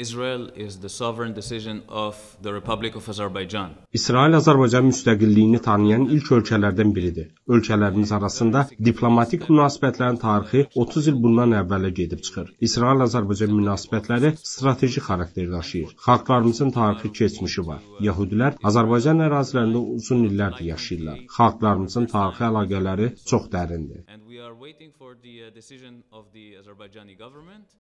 Israel is the sovereign decision of the Republic of Azərbaycan. İsrail-Azərbaycan müstəqilliyini tanıyan ilk ölkələrdən biridir. Ölkələrimiz arasında diplomatik münasibətlərin tarixi 30 il bundan əvvələ gedib çıxır. İsrail-Azərbaycan münasibətləri strateji xarakter daşıyır. Xalqlarımızın tarixi keçmişi var. Yəhudilər Azərbaycan ərazilərində uzun illərdir yaşayırlar. Xalqlarımızın tarixi əlaqələri çox dərindir. And we are waiting for the decision of the Azərbaycani government.